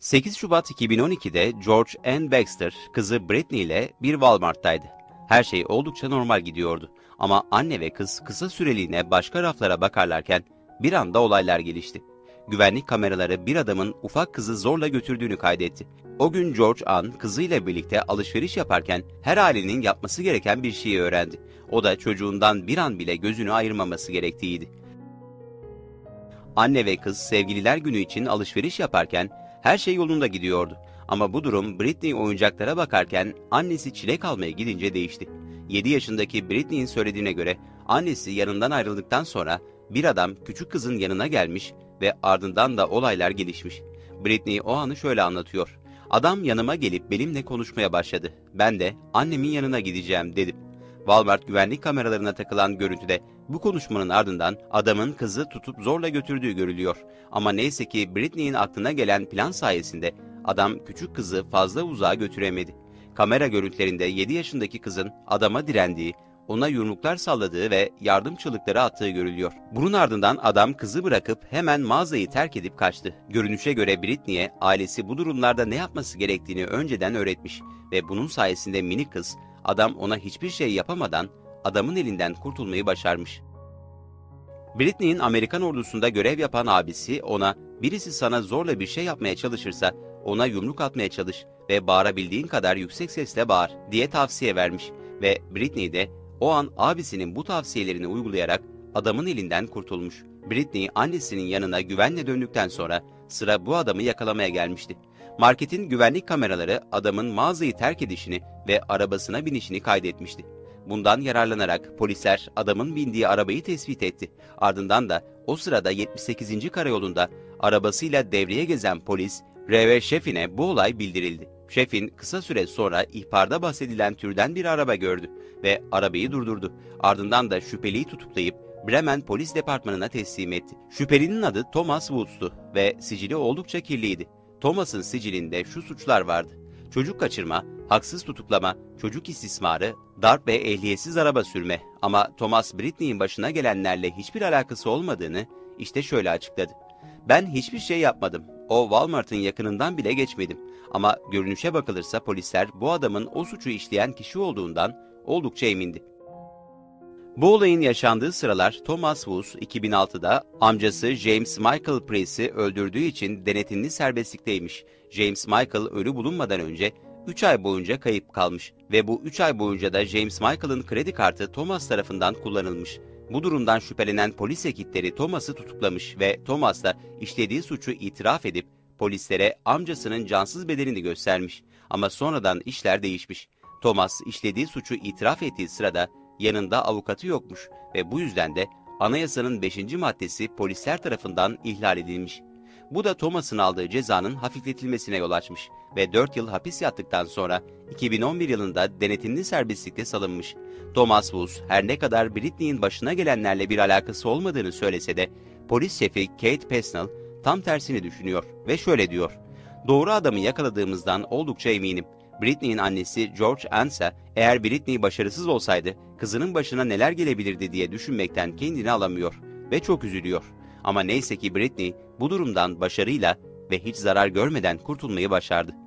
8 Şubat 2012'de George Ann Baxter, kızı Britney ile bir Walmart'taydı. Her şey oldukça normal gidiyordu. Ama anne ve kız kısa süreliğine başka raflara bakarlarken bir anda olaylar gelişti. Güvenlik kameraları bir adamın ufak kızı zorla götürdüğünü kaydetti. O gün George Ann kızıyla birlikte alışveriş yaparken her ailenin yapması gereken bir şeyi öğrendi. O da çocuğundan bir an bile gözünü ayırmaması gerektiğiydi. Anne ve kız sevgililer günü için alışveriş yaparken her şey yolunda gidiyordu. Ama bu durum Britney oyuncaklara bakarken annesi çilek almaya gidince değişti. 7 yaşındaki Britney'in söylediğine göre annesi yanından ayrıldıktan sonra bir adam küçük kızın yanına gelmiş ve ardından da olaylar gelişmiş. Britney o anı şöyle anlatıyor. Adam yanıma gelip benimle konuşmaya başladı. Ben de annemin yanına gideceğim dedim. Walmart güvenlik kameralarına takılan görüntüde bu konuşmanın ardından adamın kızı tutup zorla götürdüğü görülüyor. Ama neyse ki Britney'in aklına gelen plan sayesinde adam küçük kızı fazla uzağa götüremedi. Kamera görüntülerinde 7 yaşındaki kızın adama direndiği, ona yumruklar salladığı ve yardım çığlıkları attığı görülüyor. Bunun ardından adam kızı bırakıp hemen mağazayı terk edip kaçtı. Görünüşe göre Britney'e ailesi bu durumlarda ne yapması gerektiğini önceden öğretmiş ve bunun sayesinde minik kız, adam ona hiçbir şey yapamadan adamın elinden kurtulmayı başarmış. Britney'in Amerikan ordusunda görev yapan abisi ona birisi sana zorla bir şey yapmaya çalışırsa ona yumruk atmaya çalış ve bağırabildiğin kadar yüksek sesle bağır diye tavsiye vermiş ve Britney de o an abisinin bu tavsiyelerini uygulayarak adamın elinden kurtulmuş. Britney annesinin yanına güvenle döndükten sonra sıra bu adamı yakalamaya gelmişti. Marketin güvenlik kameraları adamın mağazayı terk edişini ve arabasına binişini kaydetmişti. Bundan yararlanarak polisler adamın bindiği arabayı tespit etti. Ardından da o sırada 78. Karayolu'nda arabasıyla devreye gezen polis, R.V. şefine bu olay bildirildi. Şefin kısa süre sonra ihbarda bahsedilen türden bir araba gördü ve arabayı durdurdu. Ardından da şüpheliyi tutuklayıp Bremen Polis Departmanı'na teslim etti. Şüphelinin adı Thomas Woods'tu ve sicili oldukça kirliydi. Thomas'ın sicilinde şu suçlar vardı: çocuk kaçırma, haksız tutuklama, çocuk istismarı, darp ve ehliyetsiz araba sürme. Ama Thomas Britney'in başına gelenlerle hiçbir alakası olmadığını işte şöyle açıkladı. Ben hiçbir şey yapmadım. O Walmart'ın yakınından bile geçmedim. Ama görünüşe bakılırsa polisler bu adamın o suçu işleyen kişi olduğundan oldukça emindi. Bu olayın yaşandığı sıralar Thomas Woods 2006'da amcası James Michael Price'i öldürdüğü için denetimli serbestlikteymiş. James Michael ölü bulunmadan önce 3 ay boyunca kayıp kalmış ve bu 3 ay boyunca da James Michael'ın kredi kartı Thomas tarafından kullanılmış. Bu durumdan şüphelenen polis ekipleri Thomas'ı tutuklamış ve Thomas da işlediği suçu itiraf edip polislere amcasının cansız bedenini göstermiş. Ama sonradan işler değişmiş. Thomas işlediği suçu itiraf ettiği sırada yanında avukatı yokmuş ve bu yüzden de anayasanın 5. maddesi polisler tarafından ihlal edilmiş. Bu da Thomas'ın aldığı cezanın hafifletilmesine yol açmış ve 4 yıl hapis yattıktan sonra 2011 yılında denetimli serbestlikte salınmış. Thomas Woods her ne kadar Britney'in başına gelenlerle bir alakası olmadığını söylese de polis şefi Kate Pesnell tam tersini düşünüyor ve şöyle diyor: "Doğru adamı yakaladığımızdan oldukça eminim. Britney'in annesi George Ann ise eğer Britney başarısız olsaydı kızının başına neler gelebilirdi diye düşünmekten kendini alamıyor ve çok üzülüyor. Ama neyse ki Britney bu durumdan başarıyla ve hiç zarar görmeden kurtulmayı başardı."